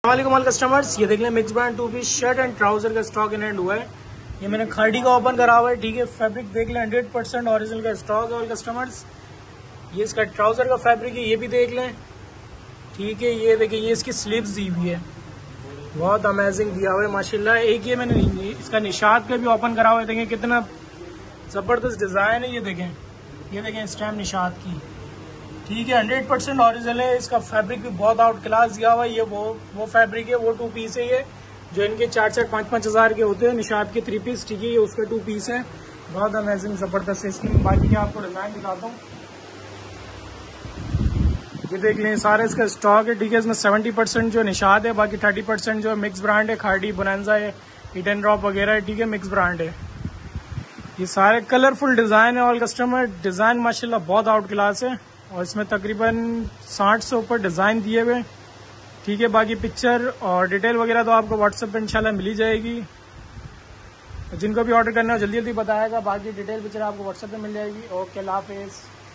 वालेकुम all customers, ये देख लें mix brand 2 piece shirt and trouser का स्टॉक इन हैंड हुआ है। ये मैंने खाड़ी का ओपन करा हुआ है, ठीक है। फैब्रिक देख लें 100% ओरिजिनल का स्टॉक है ऑल कस्टमर्स। ये इसका ट्राउजर का फैब्रिक है, ये भी देख लें, ठीक है। ये देखिए, ये इसकी स्लीव्स दी हुई है, बहुत अमेजिंग दिया हुआ है माशाल्लाह। एक ये मैंने इसका निशात का भी ओपन करा हुआ है, देखें कितना जबरदस्त डिजाइन है। ये देखें इस टाइम निशात की, ठीक है। 100% ओरिजिनल है। इसका फैब्रिक भी बहुत आउट क्लास दिया हुआ है। ये वो फैब्रिक है, वो 2 पीस है ये, जो इनके 4-4, 5-5 हज़ार के होते हैं निशात के 3 पीस, ठीक है। ये उसका 2 पीस है, बहुत अमेजिंग जबरदस्त है। इसकी बाकी मैं आपको डिजाइन दिखाता हूँ। ये देख लें, सारे इसका स्टॉक है, ठीक है। इसमें 70% जो निशात है, बाकी 30% जो मिक्स ब्रांड है, खाड़ी, बोनांजा है, हिट एंड ड्रॉप वगैरह है, ठीक है, मिक्स ब्रांड है। ये सारे कलरफुल डिजाइन है ऑल कस्टमर। डिजाइन माशाल्लाह बहुत आउट क्लास है, और इसमें तकरीबन 60 से ऊपर डिजाइन दिए हुए, ठीक है। बाकी पिक्चर और डिटेल वगैरह तो आपको व्हाट्सएप पे इंशाल्लाह मिल ही जाएगी। जिनको भी ऑर्डर करना है जल्दी जल्दी बताएगा, बाकी डिटेल पिक्चर आपको व्हाट्सएप पे मिल जाएगी। ओके, अल्लाह हाफिज़।